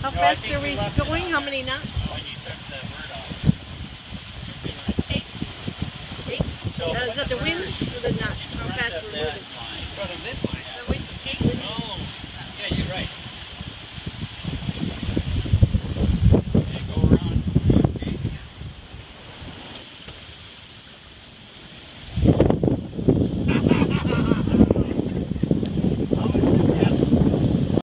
How fast are we going? How many knots? 8. 8? Is that the wind?